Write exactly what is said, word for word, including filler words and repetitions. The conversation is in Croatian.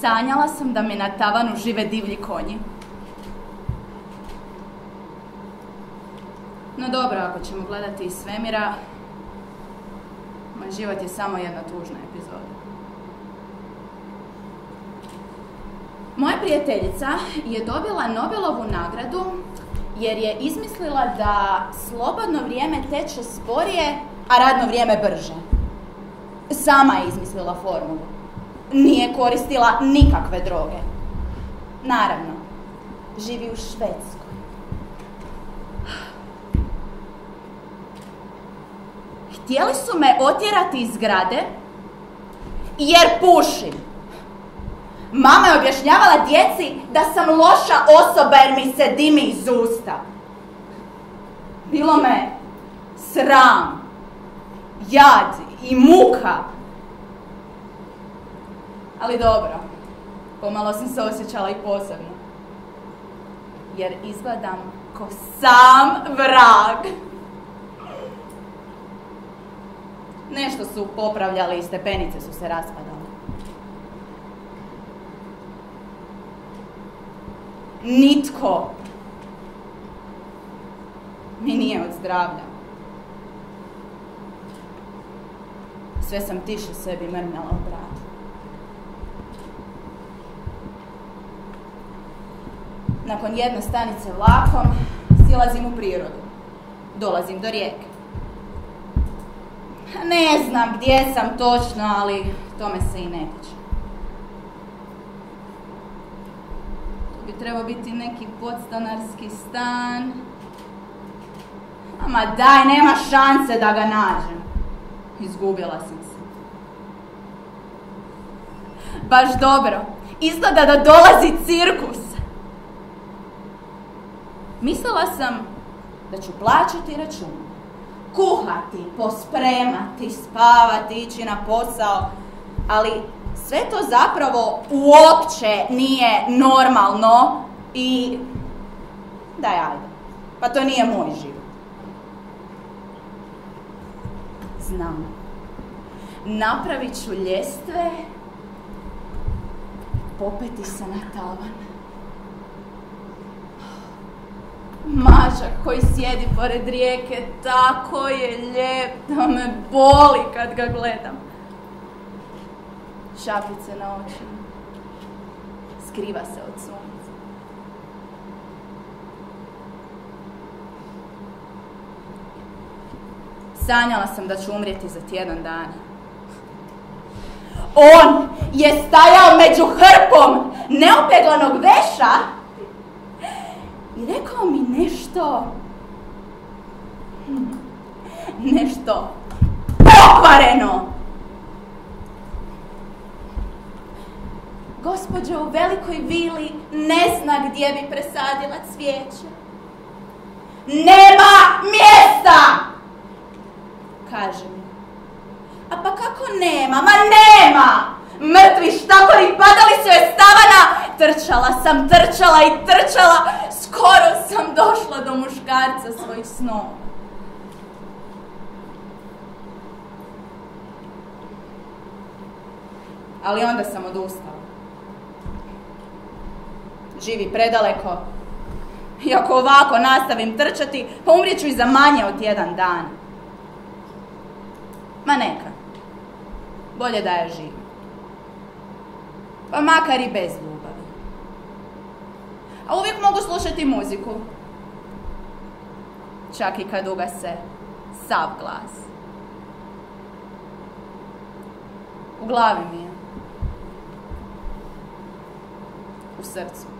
Sanjala sam da mi na tavanu žive divlji konji. No dobro, ako ćemo gledati iz svemira, moj život je samo jedna tužna epizoda. Moja prijateljica je dobila Nobelovu nagradu jer je izmislila da slobodno vrijeme teče sporije, a radno vrijeme brže. Sama je izmislila formulu. Nije koristila nikakve droge. Naravno, živi u Švedskoj. Htjeli su me otjerati iz zgrade jer pušim. Mama je objašnjavala djeci da sam loša osoba jer mi se dimi iz usta. Bilo me sram, jad i muka. Ali dobro, pomalo sam se osjećala i posebno. Jer izgledam ko sam vrag. Nešto su popravljali i stepenice su se raspadale. Nitko mi nije od zdravlja. Sve sam tiše sebi mrmljala u bradu. Nakon jedne stanice vlakom silazim u prirodu. Dolazim do rijeke. Ne znam gdje sam točno, ali tome se i ne tiče. To bi trebao biti neki podstanarski stan. Ama daj, nema šanse da ga nađem. Izgubila sam se. Baš dobro. Izgleda da dolazi cirkus. Mislila sam da ću plaćati račun. Kuhati, pospremati, spavati, ići na posao. Ali sve to zapravo uopće nije normalno i daj, ajde. Pa to nije moj život. Znam. Napravit ću ljestve, popeti se na tavan. Mažak koji sjedi pored rijeke, tako je lijep da me boli kad ga gledam. Šapice na očima. Skriva se od sunca. Sanjala sam da ću umrijeti za tjedan dana. On je stajao među hrpom neopeglanog veša i rekao mi nešto, nešto pokvareno. Gospođa u velikoj vili ne zna gdje bi presadila cvijeće. Nema mjesta! Kaže mi. A pa kako nema? Ma nema! Mrtvi štakori padali su je stavana. Trčala sam, trčala i trčala. Skoro sam došla do muškarca svojih snova. Ali onda sam odustala. Živi predaleko. I ako ovako nastavim trčati, pa umrijet ću i za manje od jedan dan. Ma neka. Bolje da je živi. Pa makar i bez ljubavi. A uvijek mogu slušati muziku. Čak i kad ugase sav glas. U glavi mi je. U srcu.